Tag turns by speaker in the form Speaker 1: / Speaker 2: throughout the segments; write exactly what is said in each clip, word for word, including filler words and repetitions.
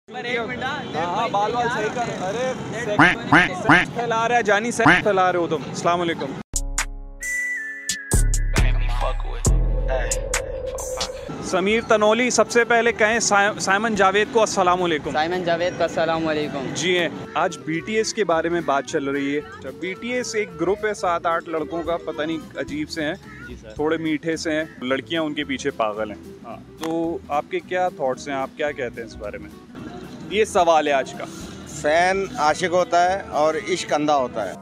Speaker 1: हाँ बाल बाल सही कर। अरे फैला रहा है जानी, सेक्स फैला रहे हो तुम। अस्सलाम वालेकुम। समीर तनोली, सबसे पहले कहें साइमन जावेद को अस्सलाम वालेकुम।
Speaker 2: साइमन जावेद को अस्सलाम वालेकुम।
Speaker 1: जी हैं, आज बीटीएस के बारे में बात चल रही है। बीटीएस एक ग्रुप है सात आठ लड़कों का, पता नहीं अजीब से हैं, थोड़े मीठे से हैं, लड़कियां उनके पीछे पागल हैं। हाँ, तो आपके क्या थॉट्स हैं, आप क्या कहते हैं इस बारे में? ये सवाल है आज का।
Speaker 3: फैन आशिक होता है और इश्क अंधा होता है।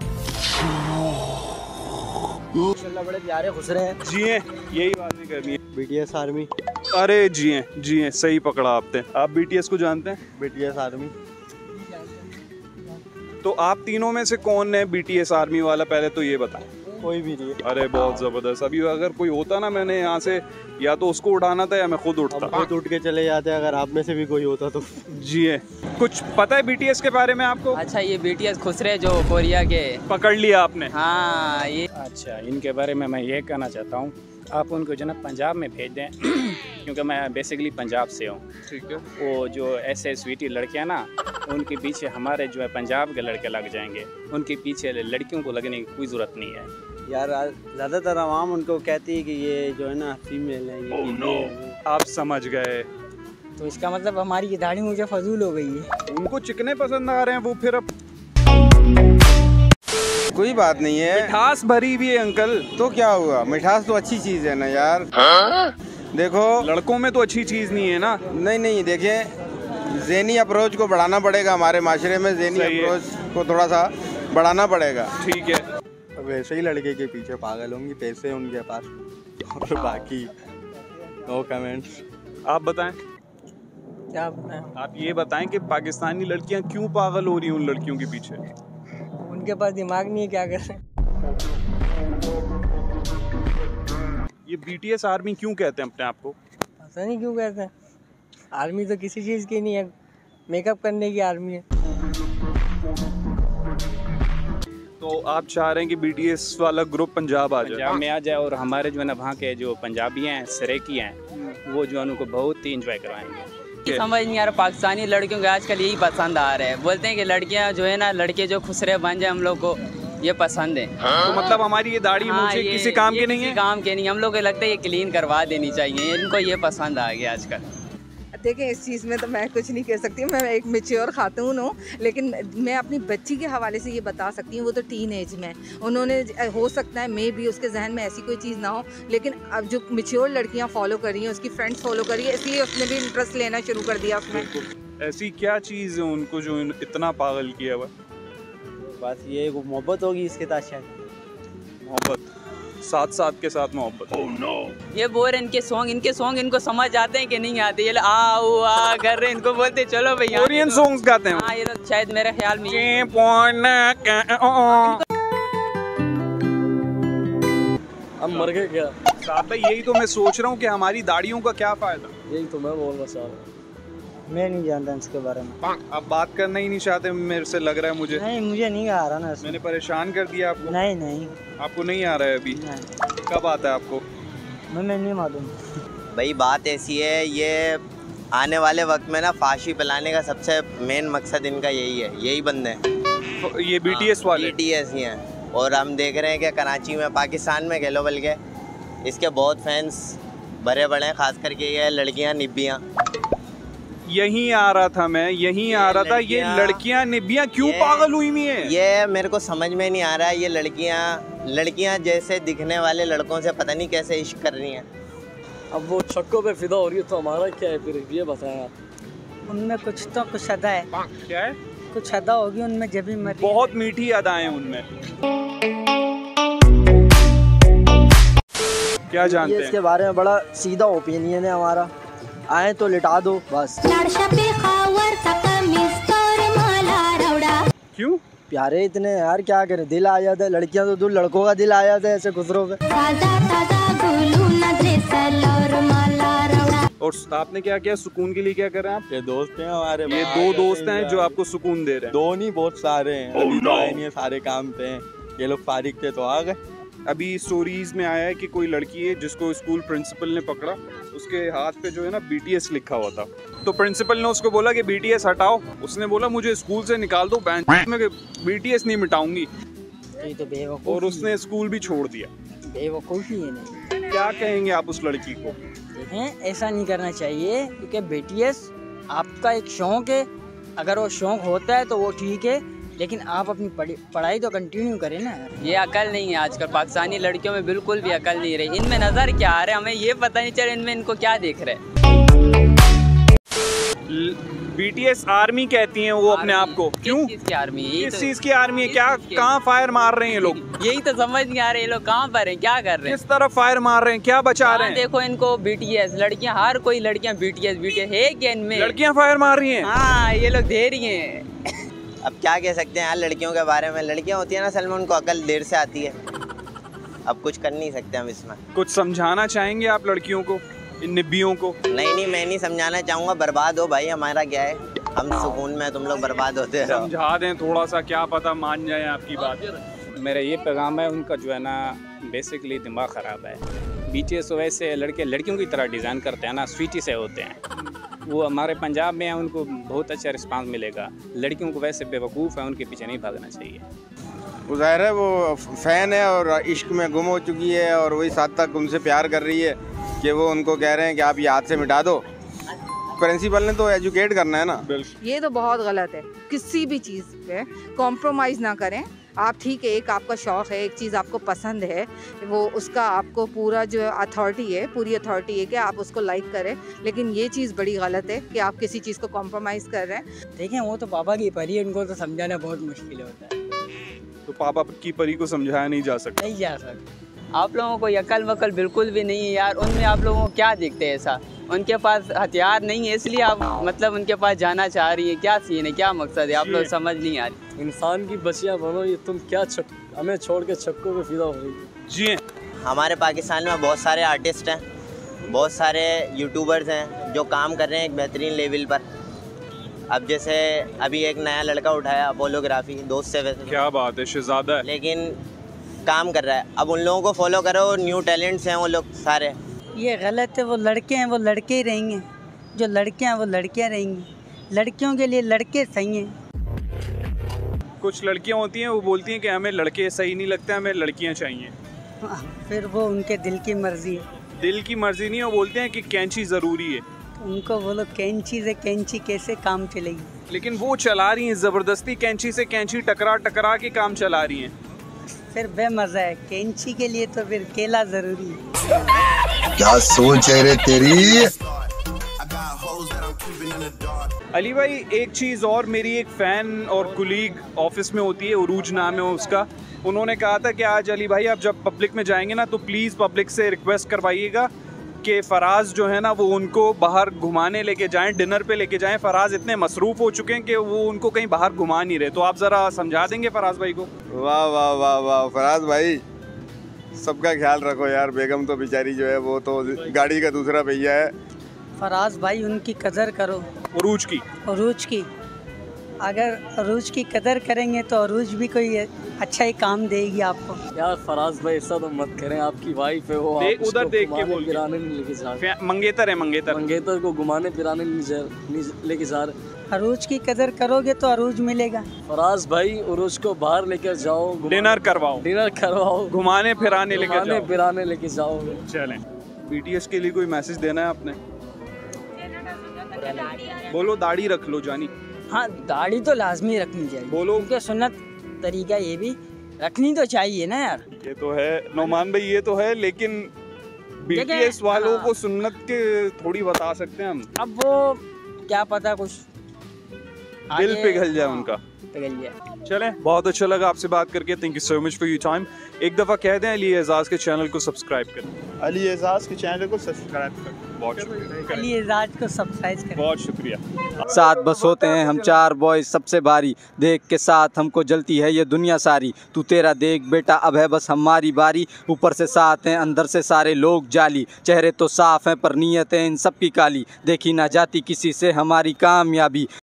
Speaker 2: बड़े प्यारे खुसरे हैं।
Speaker 1: जी हैं, यही बातें करनी है।
Speaker 3: BTS army.
Speaker 1: अरे जी हैं, जी हैं, सही पकड़ा आपने। आप बीटीएस को जानते हैं?
Speaker 3: BTS army.
Speaker 1: तो आप तीनों में से कौन है बीटीएस आर्मी वाला, पहले तो ये बताएं।
Speaker 3: कोई भी नहीं।
Speaker 1: अरे बहुत जबरदस्त। अभी अगर कोई होता ना, मैंने यहाँ से या तो उसको उड़ाना था या मैं खुद उठता।
Speaker 3: खुद उठ के चले जाते अगर आप में से भी कोई होता तो।
Speaker 1: जी है, कुछ पता है बीटीएस के बारे में आपको?
Speaker 2: अच्छा, ये बीटीएस खुसरे जो कोरिया के,
Speaker 1: पकड़ लिया आपने?
Speaker 2: हाँ ये।
Speaker 4: अच्छा, इनके बारे में मैं ये कहना चाहता हूँ, आप उनको जो ना पंजाब में भेज दें क्योंकि मैं बेसिकली पंजाब से हूँ।
Speaker 1: ठीक है।
Speaker 4: वो जो ऐसे स्वीटी लड़कियाँ ना, उनके पीछे हमारे जो है पंजाब के लड़के लग जाएंगे, उनके पीछे लड़कियों को लगने की कोई ज़रूरत नहीं है
Speaker 3: यार। ज़्यादातर आवाम उनको कहती है कि ये जो है ना फीमेल है, ये
Speaker 1: oh, no. आप समझ गए।
Speaker 2: तो इसका मतलब हमारी ये दाढ़ी मुझे फजूल हो गई है।
Speaker 1: उनको चिकने पसंद आ रहे हैं वो, फिर अब
Speaker 3: कोई बात नहीं है।
Speaker 1: मिठास भरी भी है अंकल।
Speaker 3: तो क्या हुआ, मिठास तो अच्छी चीज़ है ना यार। हाँ? देखो,
Speaker 1: लड़कों में तो अच्छी चीज़ नहीं है ना।
Speaker 3: नहीं नहीं, देखें, ज़हनी अप्रोच को बढ़ाना पड़ेगा हमारे माशरे में। ज़हनी अप्रोच को थोड़ा सा बढ़ाना पड़ेगा।
Speaker 1: ठीक है।
Speaker 3: वैसे ही लड़के के पीछे पागल होंगी, पैसे उनके पास, और बाकी नो कमेंट्स।
Speaker 1: आप बताएं।
Speaker 2: क्या बताएं? आप
Speaker 1: ये बताएं कि पाकिस्तानी लड़कियां क्यों पागल हो रही हैं उन लड़कियों के पीछे?
Speaker 2: उनके पास दिमाग नहीं है, क्या कर रहे हैं।
Speaker 1: ये बीटीएस आर्मी क्यों कहते हैं अपने आप को?
Speaker 2: पता नहीं क्यों कहते हैं। आर्मी तो किसी चीज़ की नहीं है, मेकअप करने की आर्मी है।
Speaker 1: तो आप चाह रहे हैं कि बीटीएस वाला ग्रुप पंजाब आ जाए?
Speaker 4: पंजाब में आ जाए और हमारे जो है ना वहाँ के जो पंजाबी हैं, सरेकी हैं, वो जो है उनको बहुत ही इंजॉय करवाएंगे।
Speaker 2: समझ नहीं आ रहा, पाकिस्तानी लड़कियों को आजकल यही पसंद आ रहा है। बोलते हैं कि लड़कियां जो है ना, लड़के जो खुसरे बन जाए, हम लोग को ये पसंद है।
Speaker 1: हाँ? तो मतलब हमारी ये दाढ़ी
Speaker 2: हाँ,
Speaker 1: मुझे
Speaker 2: ये,
Speaker 1: किसी काम के नहीं है?
Speaker 2: काम के नहीं, हम लोग को लगता है ये क्लीन करवा देनी चाहिए। इनको ये पसंद आ गया आजकल।
Speaker 5: देखिए, इस चीज़ में तो मैं कुछ नहीं कह सकती हूँ। मैं एक मैच्योर खातून हूँ, लेकिन मैं अपनी बच्ची के हवाले से ये बता सकती हूँ, वो तो टीन एज में, उन्होंने हो सकता है मे भी उसके जहन में ऐसी कोई चीज़ ना हो, लेकिन अब जो मैच्योर लड़कियाँ फॉलो कर रही हैं, उसकी फ्रेंड्स फॉलो कर रही है, इसलिए उसने भी इंटरेस्ट लेना शुरू कर दिया उसमें।
Speaker 1: ऐसी क्या चीज़ है उनको जो इतना पागल किया हुआ?
Speaker 3: बस ये मोहब्बत होगी इसके साथ, शायद
Speaker 1: मोहब्बत, साथ साथ के साथ मोहब्बत। oh, no.
Speaker 2: ये बोल रहे इनके सॉन्ग इनके सॉन्ग इनको समझ आते हैं कि नहीं आते? ये आओ आ कर रहे, इनको बोलते चलो भैया।
Speaker 1: कोरियन सॉन्ग्स गाते हैं।
Speaker 2: हाँ, ये लोग शायद मेरे ख्याल में।
Speaker 6: हम मर गए क्या?
Speaker 1: साहब भाई, यही तो मैं सोच रहा हूँ कि हमारी दाढ़ियों का क्या फायदा?
Speaker 6: यही तो मैं बोल रहा साहब।
Speaker 2: मैं नहीं जानता इसके बारे में।
Speaker 1: आप बात करना ही नहीं चाहते, मेरे से लग रहा है मुझे।
Speaker 2: नहीं, मुझे नहीं आ रहा ना।
Speaker 1: मैंने परेशान कर दिया आपको?
Speaker 2: नहीं नहीं,
Speaker 1: आपको नहीं आ रहा है अभी?
Speaker 2: नहीं।
Speaker 1: कब आता है आपको?
Speaker 2: मैं नहीं मालूम
Speaker 7: भाई। बात ऐसी है, ये आने वाले वक्त में ना फांसी पिलाने का सबसे मेन मकसद इनका यही है, यही बंदे हैं
Speaker 1: ये बीटीएस वाले।
Speaker 7: बीटीएस ही हैं। और हम देख रहे हैं कि कराची में, पाकिस्तान में कह लो बल्कि, इसके बहुत फैंस भरे बड़े हैं, खास करके ये लड़कियां निब्बियाँ।
Speaker 1: यहीं आ रहा था मैं, यहीं आ रहा था। ये लड़कियां निब्बियाँ क्यों पागल हुई हुई हैं?
Speaker 7: ये मेरे को समझ में नहीं आ रहा है। ये लड़कियां लड़कियां जैसे दिखने वाले लड़कों से पता नहीं कैसे इश्क कर रही हैं।
Speaker 6: अब वो छक्कों पे फिदा हो रही है तो हमारा क्या है फिर, ये बताएं आप।
Speaker 2: उनमें कुछ तो कुछ अदा है।
Speaker 1: क्या है?
Speaker 2: कुछ अदा होगी उनमें, जब भी मरी।
Speaker 1: बहुत मीठी अदाएं उनमें। क्या जानते हैं?
Speaker 8: इसके बारे में बड़ा सीधा ओपिनियन है हमारा। आए तो लिटा दो बस।
Speaker 1: क्यों?
Speaker 8: प्यारे इतने यार, क्या करें, दिल आ जाता है। लड़कियां तो दूर, लड़कों का दिल आ जाता है ऐसे गुजरों पे।
Speaker 1: और आपने क्या किया सुकून के लिए? क्या कर रहे हैं आप?
Speaker 3: ये दोस्त हैं हमारे।
Speaker 1: ये दो दोस्त हैं जो आपको सुकून दे रहे हैं?
Speaker 3: दो नहीं, बहुत सारे हैं। अभी तो आए नहीं है, सारे काम पे हैं। ये लोग फारिग थे तो आ गए।
Speaker 1: अभी स्टोरीज में आया है कि कोई लड़की है जिसको स्कूल प्रिंसिपल ने पकड़ा, उसके हाथ पे जो है ना बी टी एस लिखा हुआ था। तो प्रिंसिपल ने उसको बोला कि बी टी एस हटाओ। उसने बोला मुझे स्कूल से निकाल दो, बैंक में बी टी एस नहीं मिटाऊंगी।
Speaker 9: ये तो बेवकूफ़ी,
Speaker 1: और उसने स्कूल भी छोड़ दिया।
Speaker 9: बेवकूफ़ी है। नहीं,
Speaker 1: क्या कहेंगे आप उस लड़की को?
Speaker 9: देखें ऐसा नहीं करना चाहिए, क्योंकि बी टी एस आपका एक शौक़ है। अगर वो शौक़ होता है तो वो ठीक है, लेकिन आप अपनी पढ़ाई तो कंटिन्यू करें ना।
Speaker 2: ये अकल नहीं है आजकल पाकिस्तानी लड़कियों में, बिल्कुल भी अकल नहीं रही। इनमें नज़र क्या आ रहा है हमें ये पता नहीं चल रहा इनमें इनको क्या देख रहे हैं।
Speaker 1: बी टी एस आर्मी कहती हैं वो अपने आप को। क्यों?
Speaker 2: किस चीज़ की आर्मी है?
Speaker 1: किस चीज़ की आर्मी है? क्या कहाँ फायर मार रहे हैं ये लोग?
Speaker 2: यही तो समझ नहीं आ रहे ये लोग कहाँ पर हैं, क्या कर रहे हैं,
Speaker 1: किस तरफ फायर मार रहे हैं, क्या बचा रहे हैं?
Speaker 2: देखो इनको बी टी एस लड़कियाँ, हर कोई लड़कियाँ B T S B T S है क्या इनमें?
Speaker 1: लड़कियाँ फायर मार रही हैं।
Speaker 2: हाँ ये लोग दे रही हैं।
Speaker 7: अब क्या कह सकते हैं यार लड़कियों के बारे में। लड़कियां होती है ना असल में, उनको अकल देर से आती है। अब कुछ कर नहीं सकते हम इसमें।
Speaker 1: कुछ समझाना चाहेंगे आप लड़कियों को, इन निब्बियों को?
Speaker 7: नहीं नहीं, मैं नहीं समझाना चाहूँगा। बर्बाद हो भाई, हमारा क्या है, हम सुकून में, तुम लोग बर्बाद होते हैं।
Speaker 1: समझा दें थोड़ा सा, क्या पता मान जाए आपकी बात।
Speaker 4: मेरा ये पैगाम है, उनका जो है ना बेसिकली दिमाग ख़राब है। बी टी एस वैसे लड़के लड़कियों की तरह डिज़ाइन करते हैं ना, स्वीटी से होते हैं। वो हमारे पंजाब में हैं, उनको बहुत अच्छा रिस्पांस मिलेगा। लड़कियों को वैसे बेवकूफ़ है, उनके पीछे नहीं भागना चाहिए।
Speaker 3: वो ज़ाहिर है वो फ़ैन है और इश्क में गुम हो चुकी है, और वही साथ तक उनसे प्यार कर रही है कि वो उनको कह रहे हैं कि आप ये हाथ से मिटा दो। प्रिंसिपल ने तो एजुकेट करना है ना।
Speaker 5: ये तो बहुत गलत है। किसी भी चीज़ पे कॉम्प्रोमाइज़ ना करें आप। ठीक है, एक आपका शौक़ है, एक चीज़ आपको पसंद है, वो उसका आपको पूरा जो अथॉरिटी है, पूरी अथॉरिटी है कि आप उसको लाइक करें, लेकिन ये चीज़ बड़ी गलत है कि आप किसी चीज़ को कॉम्प्रोमाइज़ कर रहे हैं।
Speaker 9: देखें वो तो पापा की परी है, उनको तो समझाना बहुत मुश्किल होता है।
Speaker 1: तो पापा की परी को समझाया नहीं जा सकता?
Speaker 9: नहीं जा सकता।
Speaker 2: आप लोगों को अकल वकल बिल्कुल भी नहीं है यार। उनमें आप लोगों को क्या दिखते हैं ऐसा? उनके पास हथियार नहीं है इसलिए आप मतलब उनके पास जाना चाह रही है। क्या सीन है, क्या मकसद है, आप लोग समझ नहीं आ रही।
Speaker 6: इंसान की बच्चियाँ बनो, ये तुम क्या छक, हमें छोड़ के छक्कों पे फिदा हो रही।
Speaker 1: जी
Speaker 7: हमारे पाकिस्तान में बहुत सारे आर्टिस्ट हैं, बहुत सारे यूट्यूबर्स हैं जो काम कर रहे हैं एक बेहतरीन लेवल पर। अब जैसे अभी एक नया लड़का उठाया अपोलोग्राफी, दोस्त से वैसे।
Speaker 1: क्या बात है, शहजादा,
Speaker 7: लेकिन काम कर रहा है। अब उन लोगों को फॉलो करो, न्यू टैलेंट्स हैं वो लोग सारे।
Speaker 9: ये गलत है। वो लड़के हैं वो लड़के ही रहेंगे, जो लड़कियां हैं वो लड़कियां रहेंगी। लड़कियों के लिए लड़के सही हैं।
Speaker 1: कुछ लड़कियां होती हैं वो बोलती हैं कि हमें लड़के सही नहीं लगते, हमें लड़कियां चाहिए।
Speaker 9: फिर वो उनके दिल की मर्जी है।
Speaker 1: दिल की मर्जी नहीं, वो बोलते हैं कि कैंची ज़रूरी है।
Speaker 9: उनको बोलो कैंची से कैंची कैसे काम चलेगी।
Speaker 1: लेकिन वो चला रही हैं ज़बरदस्ती, कैंची से कैंची टकरा टकरा के काम चला रही हैं।
Speaker 9: फिर बेमज़ा है। कैंची के लिए तो फिर केला ज़रूरी है।
Speaker 10: क्या सोच है रे तेरी।
Speaker 1: अली भाई एक चीज़ और, मेरी एक फ़ैन और कुलीग ऑफिस में होती है, उरूज नाम है उसका। उन्होंने कहा था कि आज अली भाई आप जब पब्लिक में जाएंगे ना तो प्लीज़ पब्लिक से रिक्वेस्ट करवाइएगा कि फराज जो है ना वो उनको बाहर घुमाने लेके जाएं, डिनर पे लेके जाएं। फराज इतने मसरूफ़ हो चुके हैं कि वो उनको कहीं बाहर घुमा नहीं रहे। तो आप ज़रा समझा देंगे फराज भाई को?
Speaker 3: वाह वाह वाह वाह फराज भाई, सबका ख्याल रखो यार। बेगम तो बेचारी जो है वो तो गाड़ी का दूसरा पहिया है।
Speaker 9: फराज भाई उनकी कदर करो,
Speaker 1: उरूज की
Speaker 9: उरूज की। अगर अरूज की कदर करेंगे तो अरूज भी कोई अच्छा ही काम देगी आपको।
Speaker 6: यार फराज भाई ऐसा तो मत करें, आपकी वाइफ है वो।
Speaker 1: देख उधर देख के बोल,
Speaker 6: पिराने नहीं लेके जा रहे।
Speaker 1: मंगेतर है, मंगेतर
Speaker 6: मंगेतर को घुमाने पिराने नहीं लेके जा रहे।
Speaker 9: अरूज की कदर करोगे तो अरूज मिलेगा।
Speaker 6: फराज भाई अरूज को बाहर लेकर जाओ,
Speaker 1: डिनर करवाओ,
Speaker 6: डिनर करवाओ,
Speaker 1: घुमाने फिराने लेकर जाओ,
Speaker 6: फिराने लेके जाओ।
Speaker 1: चलें। बी टी एस के लिए कोई मैसेज देना है आपने? बोलो दाढ़ी रख लो जानी।
Speaker 9: हाँ दाढ़ी तो लाजमी रखनी चाहिए।
Speaker 1: बोलो।
Speaker 9: क्योंकि सुन्नत तरीका ये भी रखनी तो चाहिए ना यार।
Speaker 1: ये तो है नौमान भाई, ये तो है, लेकिन बी टी एस वालों
Speaker 9: हाँ।
Speaker 1: को सुन्नत के थोड़ी बता सकते हैं हम।
Speaker 9: अब वो क्या पता कुछ
Speaker 1: दिल पिघल जाए उनका।
Speaker 9: पिघल जाए।
Speaker 1: चलें, बहुत अच्छा लगा आपसे बात करके। Thank you so much for your time. एक दफ़ा कह दें अली एजाज के चैनल को सब्सक्राइब करें।
Speaker 11: अली एजाज के चैनल को सब्सक्राइब करें।
Speaker 1: बहुत शुक्रिया।
Speaker 9: अली एजाज को सब्सक्राइब करें।
Speaker 1: बहुत शुक्रिया।
Speaker 8: साथ बस होते हैं हम चार बॉयज सबसे भारी, देख के साथ हमको जलती है ये दुनिया सारी। तू तेरा देख बेटा अब है बस हमारी बारी, ऊपर से साथ हैं अंदर से सारे लोग जाली। चेहरे तो साफ हैं पर नीयत है इन सब की काली, देखी ना जाती किसी से हमारी कामयाबी।